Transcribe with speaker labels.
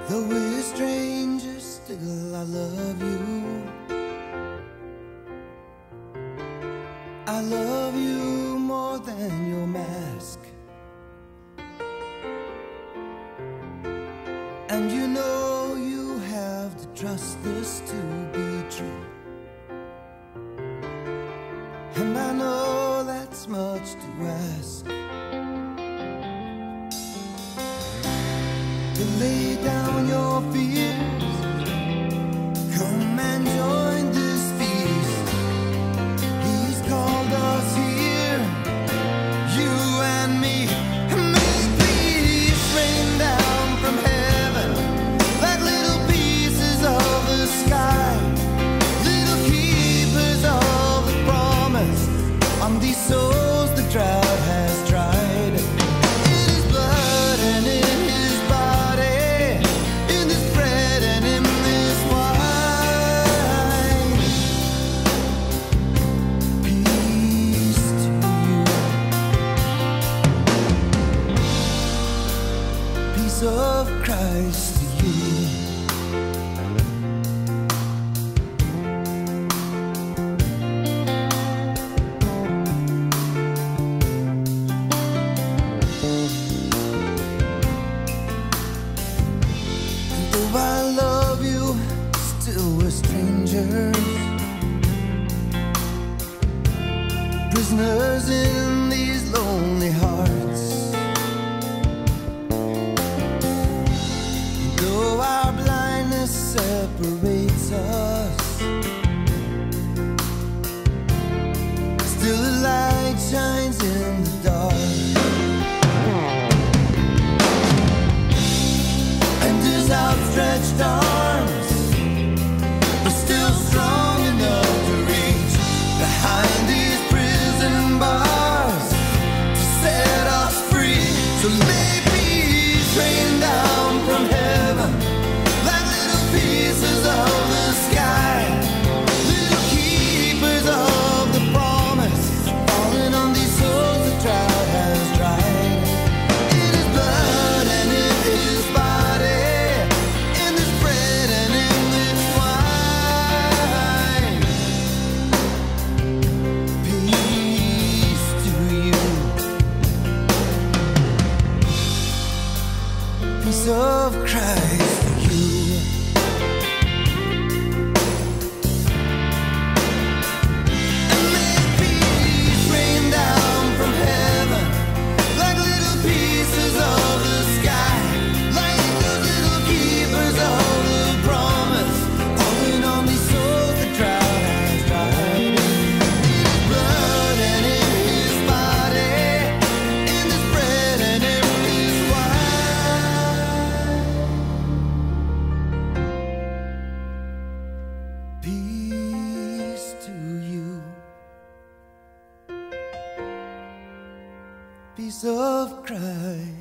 Speaker 1: Though we're strangers, still I love you. I love you more than your mask. And you know you have to trust this to be true. And I know that's much to ask. To lay down your fears, come and join this feast. He's called us here, you and me. And may peace rain down from heaven like little pieces of the sky, little keepers of the promise on these souls the drought has dried. In his blood and in his body, in this bread and in this wine. Peace to you, peace of Christ to you. Though I love you, still we're strangers, prisoners in these lonely hearts. Though our blindness separates us, still the light shines in the dark. Outstretched arms are still strong enough to reach behind these prison bars to set us free. So may peace rain down from heaven like little pieces of the sky, little keepers of the promise falling on these souls the drought has dried. In his blood and in his body, peace of Christ for you. And may peace rain down from heaven like little pieces of the sky, like those little keepers of the promise falling on these souls the drought has dried. In his blood and in his body, in this bread and in this wine. Peace to you, peace of Christ.